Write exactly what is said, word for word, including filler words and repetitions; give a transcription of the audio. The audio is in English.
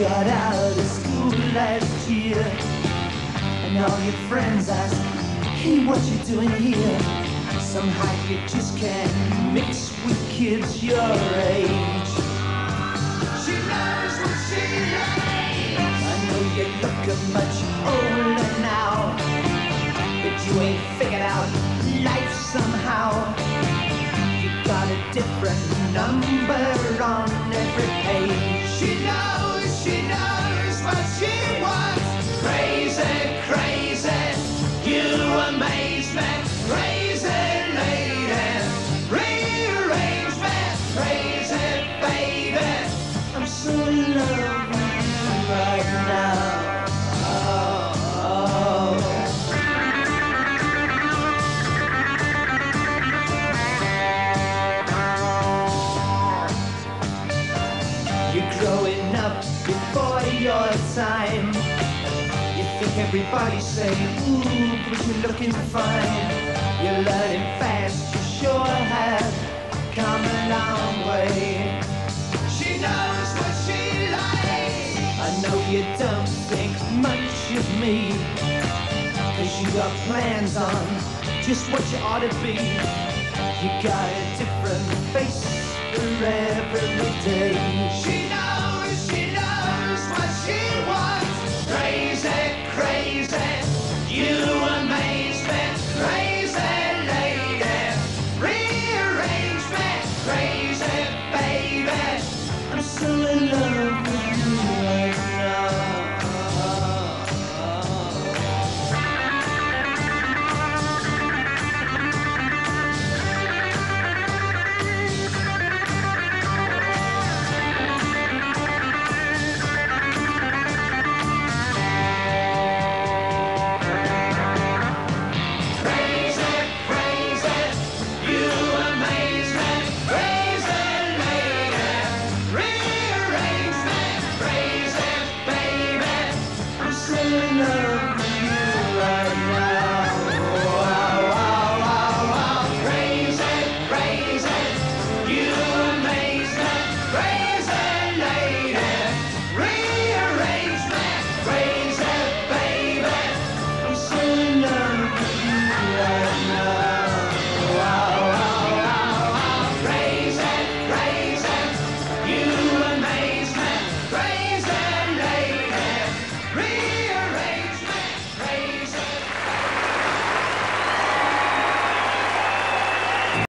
got out of school last year, and all your friends ask, hey, what you doing here? Somehow you just can't mix with kids your age. She knows what she likes. I know you're looking much older now, but you ain't figured out life somehow. You got a different number on every page. She knows, she knows what she wants. Crazy, crazy, you amaze me. Crazy lady, rearrange me. Crazy baby, I'm so in love with you right now. Oh, oh. You're growing up before your time. You think everybody's saying, ooh, but you're looking fine. You're learning fast, you sure have come a long way. She knows what she likes. I know you don't think much of me, cause you got plans on just what you ought to be. You got a different face for every day. She knows, she knows what she wants.